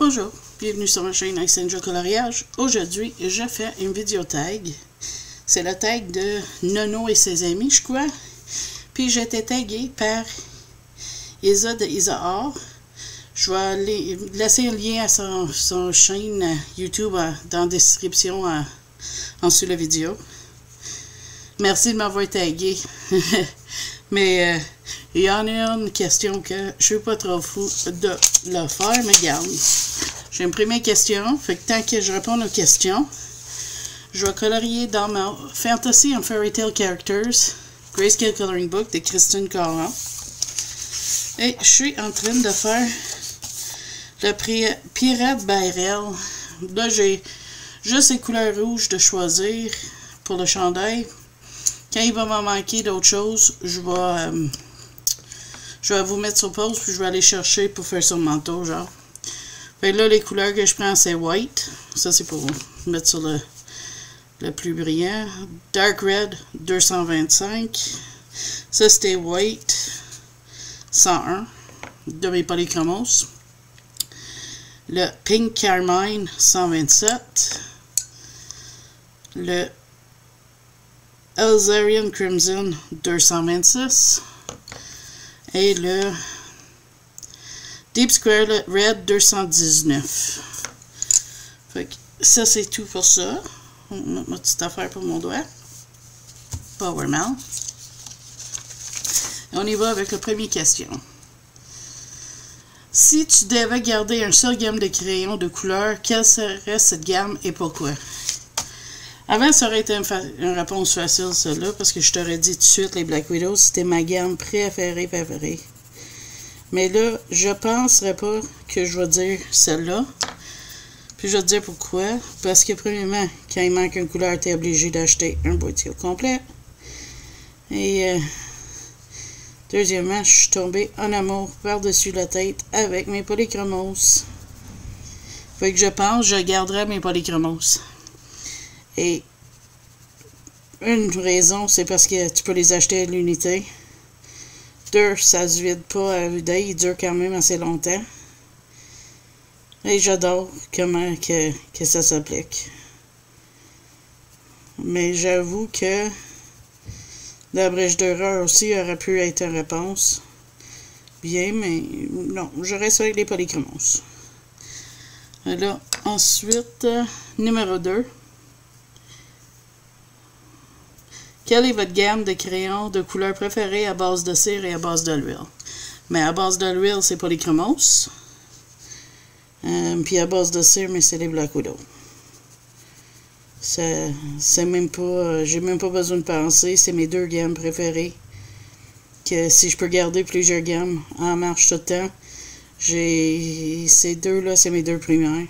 Bonjour, bienvenue sur ma chaîne Ice Angel Coloriage. Aujourd'hui, je fais une vidéo tag. C'est le tag de Nono et ses amis, je crois. Puis j'ai été tagué par Isa de Isahar. Je vais laisser un lien à son chaîne YouTube dans la description en dessous de la vidéo. Merci de m'avoir tagué. Mais il y en a une question que je suis pas trop fou de le faire, mais regarde. J'ai une première question, fait que tant que je réponds aux questions, je vais colorier dans ma Fantasy and Fairy Tale Characters Grayscale Coloring Book de Christine Caron. Et je suis en train de faire le Pirate Byrel. Là, j'ai juste les couleurs rouges de choisir pour le chandail. Quand il va m'en manquer d'autres choses, je vais vous mettre sur pause, puis je vais aller chercher pour faire son manteau, genre. Fait que là, les couleurs que je prends, c'est white. Ça, c'est pour mettre sur le plus brillant. Dark Red, 225. Ça, c'était white, 101, de mes polychromos. Le Pink Carmine, 127. Le Elzarian Crimson 226 et le Deep Scarlet Red 219. Fait que ça c'est tout pour ça. Ma petite affaire pour mon doigt. Power Mal. On y va avec la première question. Si tu devais garder un seul gamme de crayons de couleur, quelle serait cette gamme et pourquoi? Avant, ça aurait été une réponse facile, celle-là, parce que je t'aurais dit tout de suite, les Black Widows, c'était ma gamme préférée. Mais là, je penserais pas que je vais dire celle-là. Puis je vais te dire pourquoi. Parce que, premièrement, quand il manque une couleur, tu es obligé d'acheter un boîtier au complet. Et, deuxièmement, je suis tombée en amour par-dessus la tête avec mes polychromos. Fait que je pense que je garderai mes polychromos. Et une raison, c'est parce que tu peux les acheter à l'unité. Deux, ça se vide pas à vue d'œil, il dure quand même assez longtemps. Et j'adore comment que ça s'applique. Mais j'avoue que la brèche d'erreur aussi aurait pu être une réponse. Bien, mais non, je reste avec les polychromos. Et là, ensuite, numéro 2. Quelle est votre gamme de crayons de couleur préférée à base de cire et à base de l'huile? Mais à base de l'huile, c'est polychromos. Puis à base de cire, mais c'est les Black Widow. C'est même pas... j'ai même pas besoin de penser. C'est mes deux gammes préférées. Que si je peux garder plusieurs gammes en marche tout le temps, ces deux-là, c'est mes deux premières.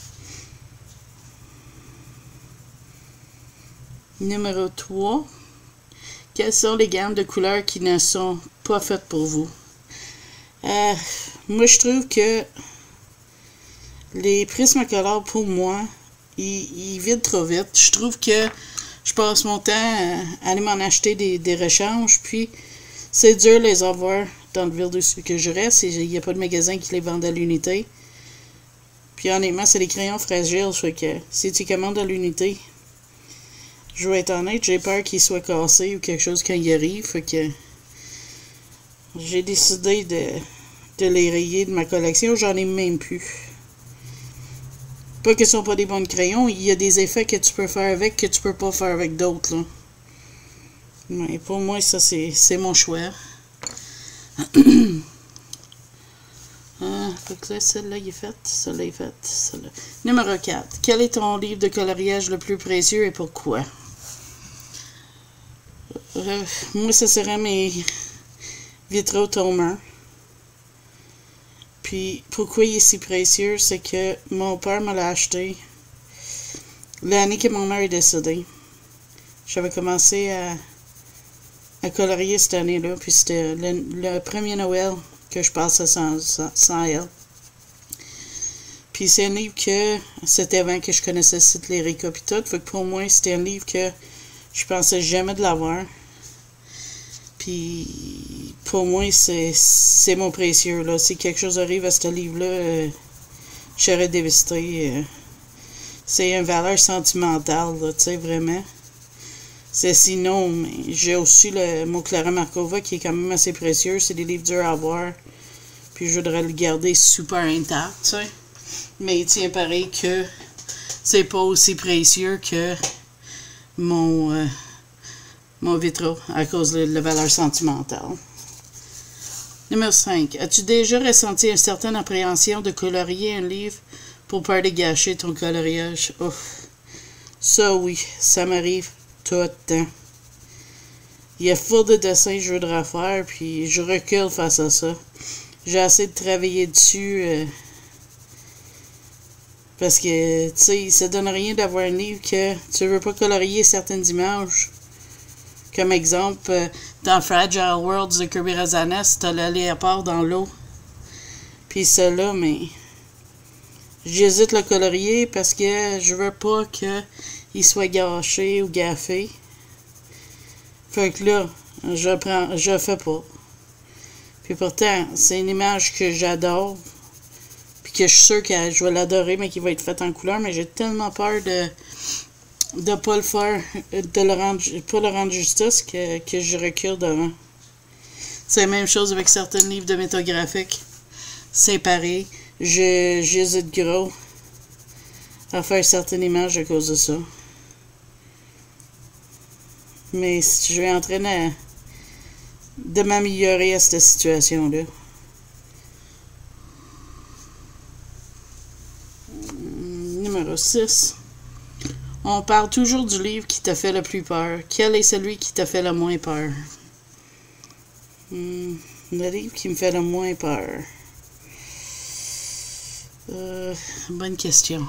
Numéro 3. Quelles sont les gammes de couleurs qui ne sont pas faites pour vous? Moi, je trouve que les Prismacolor, pour moi, ils vident trop vite. Je trouve que je passe mon temps à aller m'en acheter des rechanges, puis c'est dur de les avoir dans le ville dessus que je reste. Il n'y a pas de magasin qui les vend à l'unité. Puis honnêtement, c'est des crayons fragiles, fait que si tu commandes à l'unité, je vais être honnête, j'ai peur qu'il soit cassé ou quelque chose quand il arrive, fait que j'ai décidé de les rayer de ma collection, j'en ai même plus. Pas que ce ne sont pas des bons crayons, il y a des effets que tu peux faire avec que tu peux pas faire avec d'autres, là. Mais pour moi, ça c'est mon choix. Fait que là, celle-là il est faite, celle-là est faite, celle-là. Numéro 4. Quel est ton livre de coloriage le plus précieux et pourquoi? Moi, ce serait mes vitraux tome 1. Puis, pourquoi il est si précieux? C'est que mon père me l'a acheté l'année que mon mère est décédée. J'avais commencé à colorier cette année-là, puis c'était le premier Noël que je passais sans elle. Puis c'est un livre que c'était avant que je connaissais les récap et tout. Fait que pour moi, c'était un livre que je pensais jamais de l'avoir. Puis pour moi, c'est mon précieux, là. Si quelque chose arrive à ce livre-là, je serais dévastée. C'est une valeur sentimentale, tu sais, vraiment. C'est sinon, mais j'ai aussi mon Clara Markova qui est quand même assez précieux. C'est des livres durs à avoir. Puis je voudrais le garder super intact, tu sais. Mais il tient pareil que c'est pas aussi précieux que mon vitro à cause de la valeur sentimentale. Numéro 5. As-tu déjà ressenti une certaine appréhension de colorier un livre pour peur de gâcher ton coloriage? Ouf. Ça, oui, ça m'arrive tout le temps. Il y a full de dessins que je voudrais faire, puis je recule face à ça. J'ai essayé de travailler dessus parce que, tu sais, ça donne rien d'avoir un livre que tu veux pas colorier certaines images. Comme exemple, dans Fragile Worlds de Kirby Razanes, t'as le léopard dans l'eau. Puis ça-là, mais j'hésite le colorier parce que je veux pas qu'il soit gâché ou gaffé. Fait que là, je fais pas. Puis pourtant, c'est une image que j'adore. Puis que je suis sûre que je vais l'adorer, mais qui va être faite en couleur. Mais j'ai tellement peur de pas le faire, pas le rendre justice que je recule devant. C'est la même chose avec certains livres de métographique. C'est pareil. J'hésite gros à faire certaines images à cause de ça. Mais si je vais en train de m'améliorer à cette situation-là. Numéro 6. On parle toujours du livre qui t'a fait le plus peur. Quel est celui qui t'a fait le moins peur? Le livre qui me fait le moins peur. Bonne question.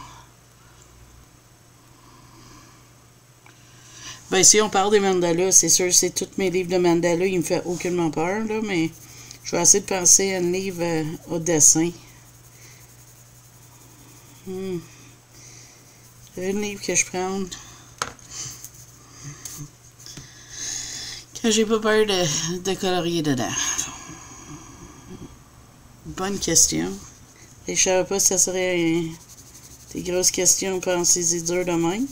Ben, si on parle des mandalas, c'est sûr, c'est tous mes livres de mandalas, ils me font aucunement peur, là, mais je vais essayer de penser à un livre au dessin. Un livre que je prends que j'ai pas peur de colorier dedans. Bonne question. Et je savais pas si ça serait des grosses questions, pensez-y dur de même.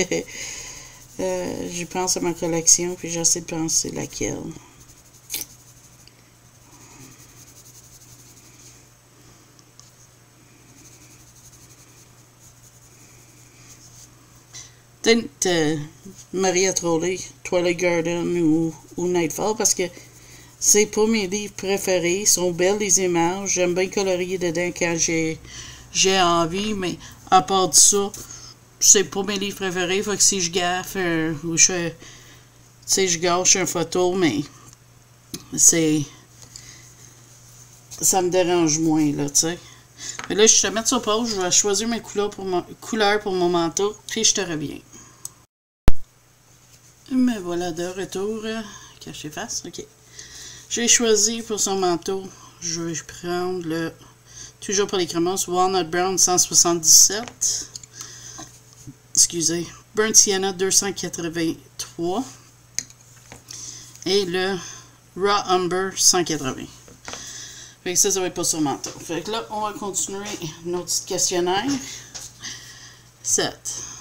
Je pense à ma collection, puis j'essaie de penser laquelle. Peut-être Maria Trolley, Twilight Garden ou Nightfall, parce que c'est pas mes livres préférés. Ils sont belles les images. J'aime bien colorier dedans quand j'ai envie, mais à part de ça, c'est pas mes livres préférés. Faut que si je gaffe ou je gâche une photo, mais ça me dérange moins, là, tu sais. Mais là, je te mets sur pause, je vais choisir mes couleurs pour mon manteau, puis je te reviens. Me voilà de retour. Cacher face, ok. J'ai choisi pour son manteau, je vais prendre toujours pour les crémences, Walnut Brown 177. Excusez. Burnt Sienna 283. Et le Raw Umber 180. Fait que ça va être pour son manteau. Fait que là, on va continuer notre petit questionnaire. 7.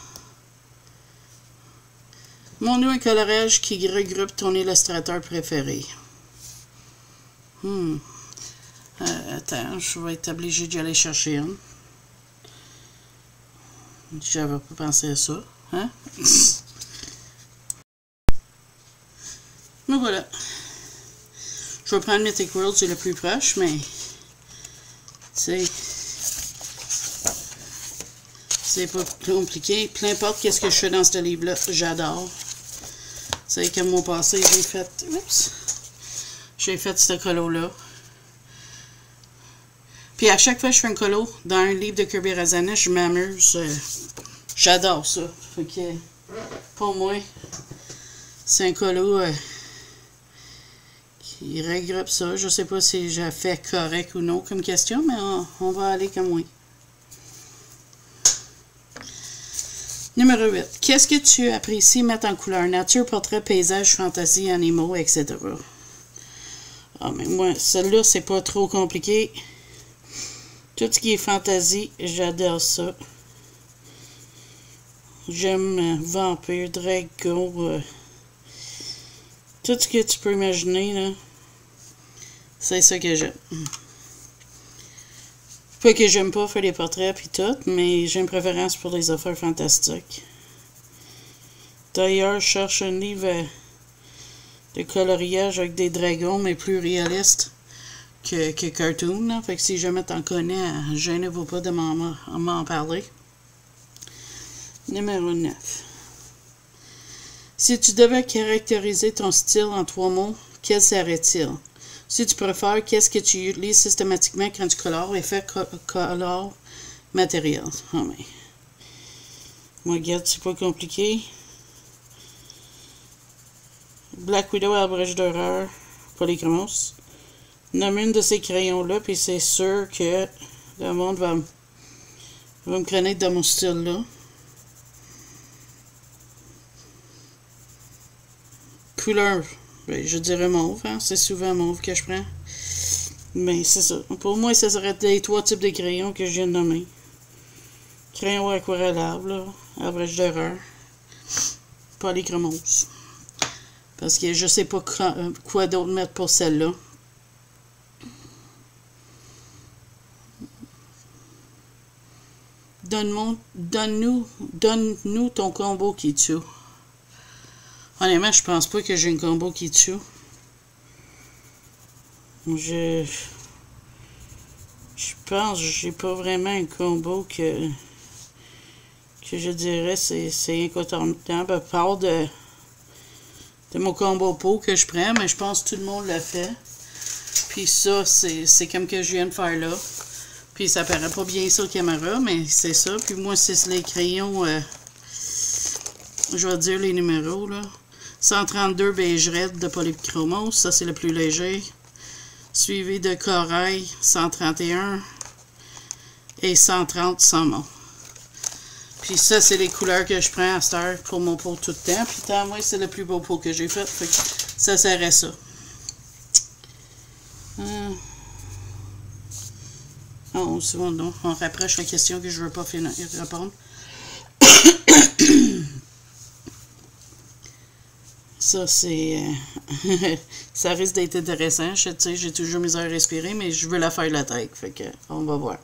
Mon nom est coloriage qui regroupe ton illustrateur préféré. Attends, je vais être obligé d'y aller chercher une. J'avais pas pensé à ça. Hein? Mais voilà. Je vais prendre Mythic World, c'est le plus proche, mais c'est pas compliqué. Peu importe qu'est-ce que je fais dans ce livre-là, j'adore. C'est comme mon passé, j'ai fait ce colo-là. Puis à chaque fois que je fais un colo dans un livre de Kirby Razanes, je m'amuse. J'adore ça. Fait que pour moi, c'est un colo qui regroupe ça. Je sais pas si j'ai fait correct ou non comme question, mais on va aller comme oui. Numéro 8. Qu'est-ce que tu apprécies mettre en couleur? Nature, portrait, paysage, fantasy, animaux, etc. Ah, mais moi, celle-là, c'est pas trop compliqué. Tout ce qui est fantasy, j'adore ça. J'aime vampire, dragon, tout ce que tu peux imaginer, là. C'est ça que j'aime. Pas que j'aime pas faire les portraits pis tout, mais j'ai une préférence pour les affaires fantastiques. D'ailleurs, je cherche un livre de coloriage avec des dragons, mais plus réaliste que cartoon, là. Fait que si jamais t'en connais, gênez-vous pas de m'en parler. Numéro 9. Si tu devais caractériser ton style en 3 mots, quel serait-il? Si tu préfères, qu'est-ce que tu utilises systématiquement quand tu colores? Effet color matériel. Oh, mais... Moi, regarde, c'est pas compliqué. Black Widow à la brèche d'horreur, Polychromos. Nomme une de ces crayons-là, puis c'est sûr que le monde va me connaître dans mon style-là. Couleur, ben, je dirais mauve, hein? C'est souvent mauve que je prends. Mais c'est ça. Pour moi, ça serait les 3 types de crayons que je viens de nommer. Crayon aquarellable, là, à la brèche d'horreur, Polychromos. Parce que je sais pas quoi d'autre mettre pour celle-là. Donne-nous ton combo qui tue. Honnêtement, je pense pas que j'ai une combo qui tue. Je pense que j'ai pas vraiment un combo que je dirais c'est incontournable à part de mon combo peau que je prends, mais je pense que tout le monde l'a fait. Puis ça, c'est comme que je viens de faire là. Puis ça paraît pas bien sur la caméra, mais c'est ça. Puis moi, c'est les crayons, je vais dire les numéros, là. 132 beige red de Polychromos, ça c'est le plus léger. Suivi de corail, 131. Et 130 saumon. Puis ça, c'est les couleurs que je prends à cette heure pour mon pot tout le temps. Puis tant moi, c'est le plus beau pot que j'ai fait. Fait que ça serait ça. Oh, c'est bon, non. On rapproche la question que je ne veux pas répondre. Ça, c'est... ça risque d'être intéressant. Je sais, j'ai toujours mes heures à respirer, mais je veux la faire la tête. Fait que, on va voir.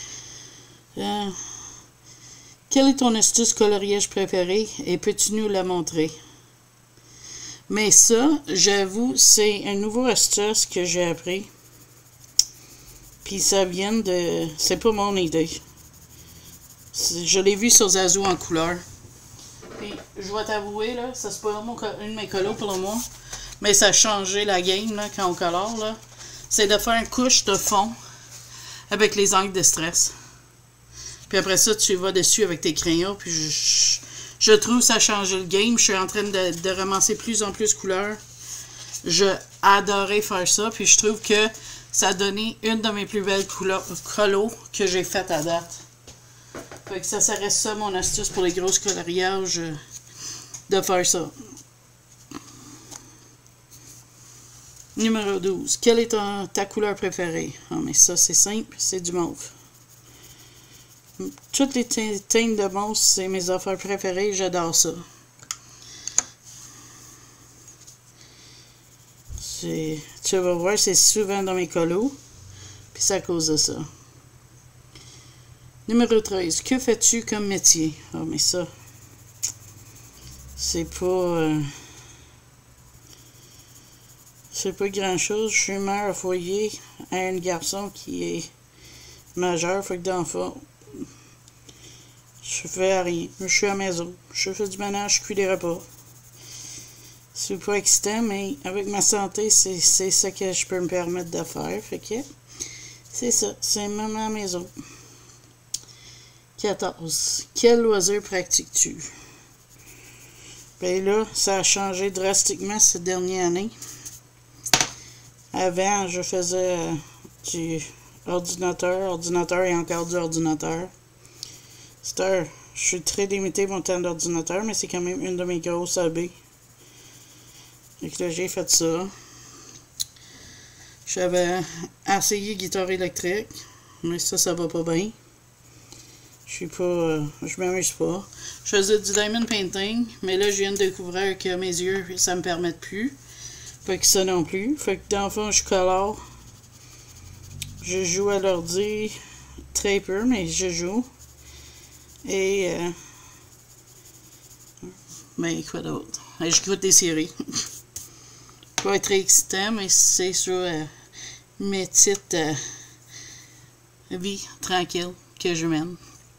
Quelle est ton astuce coloriage préférée et peux-tu nous la montrer? Mais ça, j'avoue, c'est un nouveau astuce que j'ai appris. Puis ça vient de... C'est pas mon idée. Je l'ai vu sur Zazu en couleur. Puis, je vais t'avouer, là, ça c'est pas une de mes colos pour le moment, mais ça a changé la game, là, quand on colore, là. C'est de faire une couche de fond avec les angles de stress. Puis après ça, tu vas dessus avec tes crayons, puis je trouve que ça a changé le game. Je suis en train de ramasser plus en plus de couleurs. J'ai adoré faire ça, puis je trouve que ça a donné une de mes plus belles colos que j'ai faites à date. Fait que ça serait ça mon astuce pour les grosses coloriages, de faire ça. Numéro 12. Quelle est ta couleur préférée? Ah, mais ça, c'est simple, c'est du mauve. Toutes les teintes de mauve, c'est mes affaires préférées, j'adore ça. Tu vas voir, c'est souvent dans mes colos, puis c'est à cause de ça. Numéro 13. Que fais-tu comme métier? Ah, mais ça, c'est pas grand-chose. Je suis mère au foyer à un garçon qui est majeur, fait que dans le fond, je fais rien. Je suis à la maison. Je fais du ménage, je cuis des repas. C'est pas excitant, mais avec ma santé, c'est ça que je peux me permettre de faire. Fait que c'est ça. C'est même à la maison. 14. Quel loisir pratiques-tu? Ben là, ça a changé drastiquement cette dernière année. Avant, je faisais du ordinateur et encore du ordinateur. Je suis très limité mon temps d'ordinateur, mais c'est quand même une de mes grosses hobbies. Donc là, j'ai fait ça. J'avais essayé guitare électrique. Mais ça va pas bien. Je suis pas... je m'amuse pas. Je faisais du diamond painting, mais là, je viens de découvrir que mes yeux, ça me permet plus. Fait que ça non plus. Fait que dans le fond, je colore. Je joue à l'ordi très peu, mais je joue. Et... mais quoi d'autre? J'écoute des séries. Pas être très excitant, mais c'est sur mes petites vies tranquilles que je mène.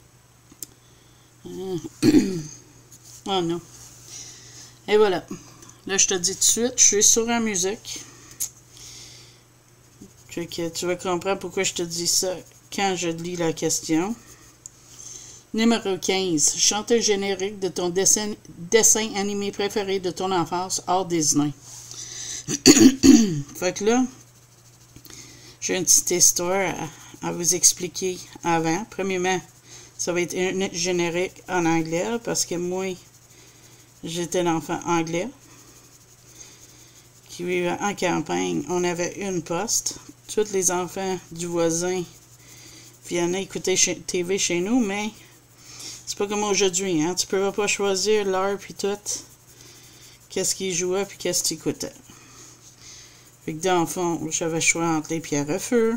Oh non. Et voilà. Là, je te dis tout de suite, je suis sur la musique. Fait que tu vas comprendre pourquoi je te dis ça quand je lis la question. Numéro 15. Chante le générique de ton dessin animé préféré de ton enfance hors Disney. Fait que là, j'ai une petite histoire à vous expliquer avant. Premièrement, ça va être un générique en anglais parce que moi, j'étais l'enfant anglais qui vivait en campagne. On avait une poste. Tous les enfants du voisin viennent écouter TV chez nous, mais c'est pas comme aujourd'hui, hein? Tu peux pas choisir l'heure puis tout. Qu'est-ce qu'ils jouaient puis qu'est-ce qu'ils écoutaient. Fait que dans le fond, j'avais le choix entre les pierres à feu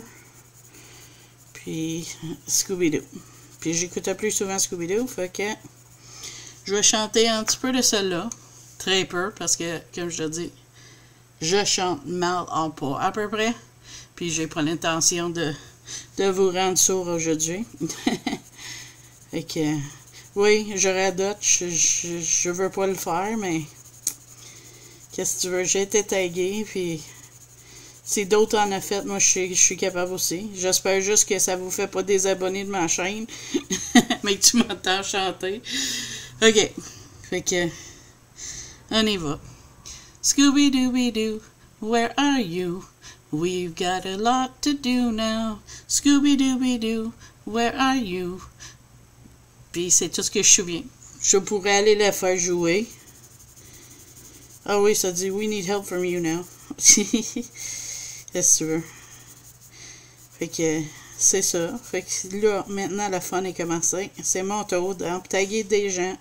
puis Scooby-Doo. Puis j'écoutais plus souvent Scooby-Doo, fait que je vais chanter un petit peu de celle-là. Très peu, parce que, comme je te dis, je chante mal en pas à peu près. Puis j'ai pas l'intention de vous rendre sourd aujourd'hui. Fait que, oui, je radote, je veux pas le faire, mais qu'est-ce que tu veux, j'ai été tagué, puis si d'autres en ont fait, moi je suis capable aussi. J'espère juste que ça vous fait pas désabonner de ma chaîne, mais que tu m'entends chanter. Ok, fait que, on y va. Scooby-Dooby-Doo, where are you? We've got a lot to do now. Scooby-Dooby-Doo, where are you? Puis c'est tout ce que je me souviens. Je pourrais aller la faire jouer. Ah oui, ça dit « We need help from you now ». Qu'est-ce que tu veux? Fait que c'est ça. Fait que là, maintenant, la fun est commencée. C'est mon tour de taguer des gens.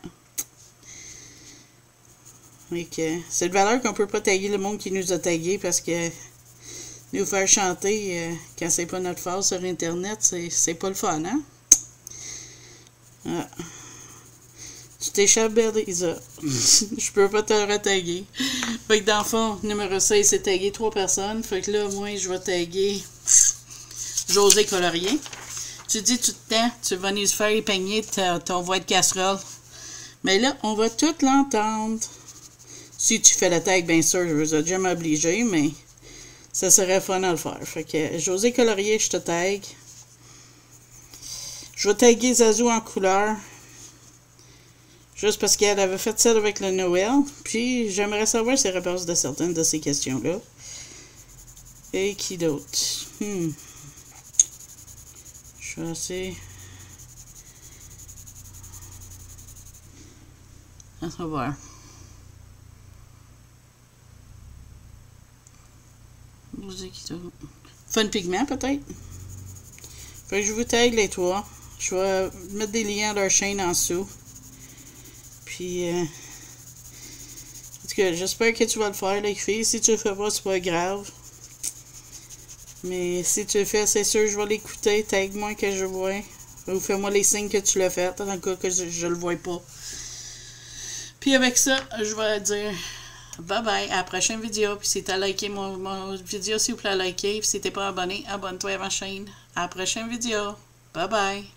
Fait que c'est de valeur qu'on peut pas taguer le monde qui nous a tagués parce que nous faire chanter quand c'est pas notre phase sur Internet, c'est pas le fun, hein? Ah. Tu t'échappes, Lisa. Je peux pas te retaguer. Fait que dans le fond, numéro 16, c'est taguer 3 personnes. Fait que là, moi, je vais taguer José Colorier. Tu dis tout le temps, tu vas nous faire épeigner ton voix de casserole. Mais là, on va tout l'entendre. Si tu fais la tag, bien sûr, je vous ai déjà m'obliger, mais ça serait fun à le faire. Fait que José Colorier, je te tag. Je vais taguer Zazou en couleur. Juste parce qu'elle avait fait ça avec le Noël. Puis j'aimerais savoir ses réponses de certaines de ces questions-là. Et qui d'autre? Je suis assez... On va voir. Fun Pigment, peut-être? Fait que je vous tag les 3. Je vais mettre des liens à leur chaîne en dessous. Puis, en tout cas, j'espère que tu vas le faire, les filles. Si tu le fais pas, c'est pas grave. Mais si tu le fais, c'est sûr, je vais l'écouter. Tag-moi que je vois. Ou fais-moi les signes que tu l'as fait, dans le cas que je le vois pas. Puis avec ça, je vais dire bye bye à la prochaine vidéo. Puis si tu as liké mon vidéo, s'il vous plaît, liker. Puis si tu n'es pas abonné, abonne-toi à ma chaîne. À la prochaine vidéo. Bye bye.